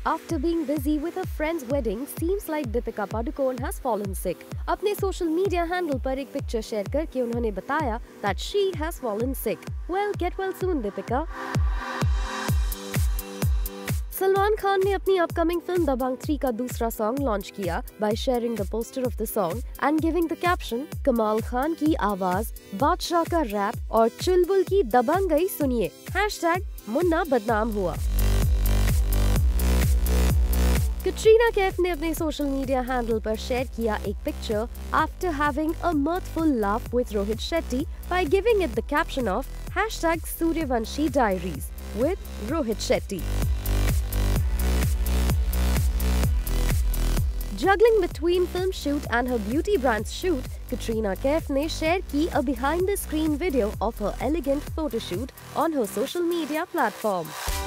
After being busy with her friend's wedding, seems like Deepika Padukone has fallen sick. अपने social media handle पर एक picture share करके उन्होंने बताया that she has fallen sick. Well, get well soon, Deepika. Salman Khan ने अपनी upcoming film दबंग 3 का दूसरा सॉन्ग लॉन्च किया by sharing the poster of the song and giving the caption, कमाल खान की आवाज, बादशाह का रैप और चुलबुल की दबंगई सुनिए, #मुन्ना बदनाम हुआ। कटरीना कैफ ने अपने सोशल मीडिया हैंडल पर शेयर किया एक picture after having a mirthful laugh with Rohit Shetty by giving it the caption of #Suryavanshi Diaries with Rohit Shetty. Juggling between film shoot and her beauty brand's shoot, Katrina Kaif ने share की a behind-the-screen video of her elegant photo shoot on her social media platform.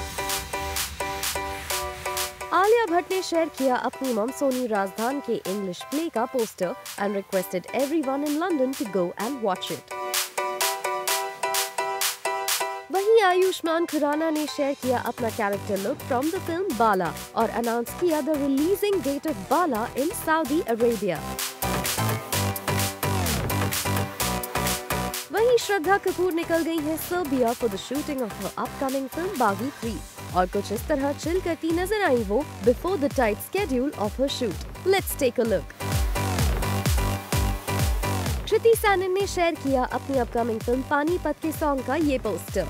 Alia Bhatt ने share किया अपनी mom Soni Razdan के English play का poster and requested everyone in London to go and watch it. वहीं आयुष्मान खुराना ने share किया अपना character look from the film Bala और अनाउंस किया the releasing date of Bala in Saudi Arabia. वहीं श्रद्धा कपूर निकल गई है Serbia for the shooting of her upcoming film Baaghi 3 और कुछ इस तरह चिल करती नजर आई वो before the tight schedule of her shoot. Let's take a look. Kriti Sanon ने शेयर किया अपनी अपकमिंग फिल्म पानीपत के सॉन्ग का ये पोस्टर।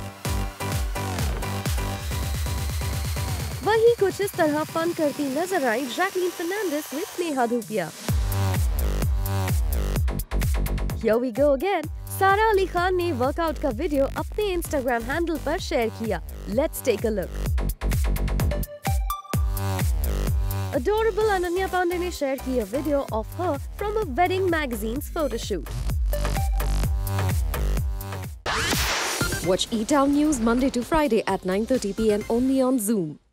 वहीं कुछ इस तरह फन करती नजर आई Jacqueline Fernandez with Neha Dhupia. Here we go again. सारा अली खान ने वर्कआउट का वीडियो अपने इंस्टाग्राम हैंडल पर शेयर किया। Let's take a look. Adorable Ananya Pandey ने शेयर की a video of her from a wedding magazine's photo shoot. Watch E-Town News Monday to Friday at 9:30 p.m. only on Zoom.